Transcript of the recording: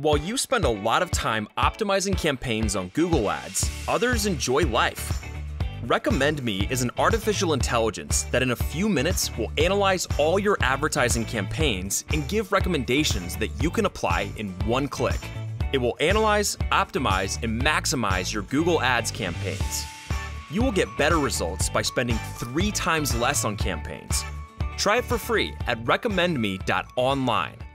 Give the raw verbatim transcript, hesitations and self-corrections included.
While you spend a lot of time optimizing campaigns on Google Ads, others enjoy life. Recommend Me is an artificial intelligence that in a few minutes will analyze all your advertising campaigns and give recommendations that you can apply in one click. It will analyze, optimize, and maximize your Google Ads campaigns. You will get better results by spending three times less on campaigns. Try it for free at recommend me dot online.